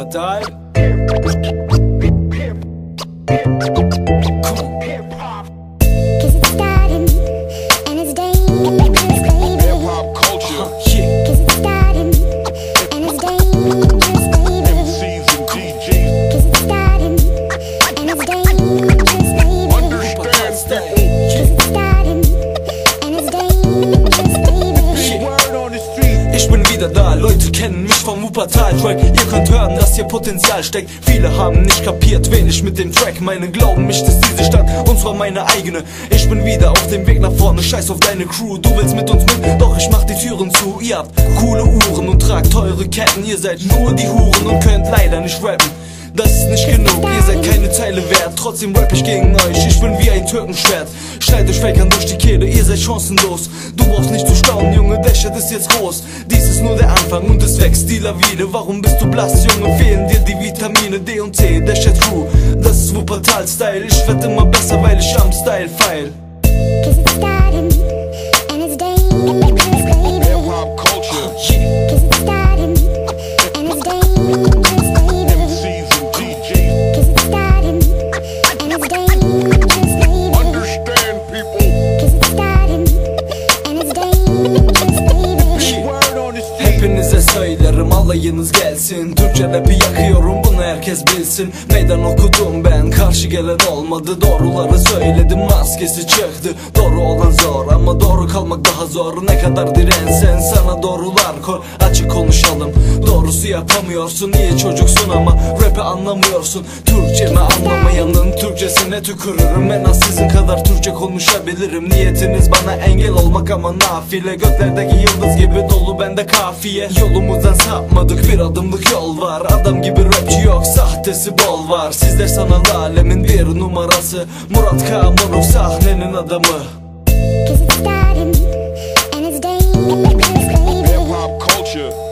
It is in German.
Wuppertal. Leute kennen mich vom Wuppertal-Track. Ihr könnt hören, dass hier Potenzial steckt. Viele haben nicht kapiert, wen ich mit dem Track meine. Glauben mich, dass diese Stadt und zwar meine eigene. Ich bin wieder auf dem Weg nach vorne, scheiß auf deine Crew. Du willst mit uns mit, doch ich mach die Türen zu. Ihr habt coole Uhren und tragt teure Ketten. Ihr seid nur die Huren und könnt leider nicht rappen. Das ist nicht genug, ihr seid keine Zeile wert. Trotzdem rapp ich gegen euch, ich bin wie ein Türkenschwert. Schneid euch Fakern durch die Kehle, ihr seid chancenlos. Du brauchst nicht zu staunen, Junge, der Shit ist jetzt groß. Dies ist nur der Anfang und es wächst die Lawine. Warum bist du blass, Junge, fehlen dir die Vitamine D und C, der Shit true. Das ist Wuppertal-Style, ich werd immer besser, weil ich am Style feil. Hepinize söylerim alayınız gelsin. Türkçe rapi yakıyorum, bunu herkes bilsin. Meydan okudum ben, karşı gelen olmadı. Doğruları söyledim, maskesi çıktı. Doğru olan zor ama doğru kalmak daha zor. Ne kadar dirensen sana doğrular koy. Açık konuşalım, doğrusu yapamıyorsun. Niye çocuksun ama rap'i anlamıyorsun. Türkçemi anlamayanın Türkçesine tükürürüm. En az sizin kadar Türkçe konuşabilirim. Niyetiniz bana engel olmak ama nafile. Göklerdeki yıldız gibi dolu bende kafiye. Yolumuzdan sapmadık, bir adımlık yol var. Adam gibi rapçi yok, sahtesi bol var. Sizler sanal alemin bir numarası. Murat K moruk sahnenin adamı. Hip hop culture.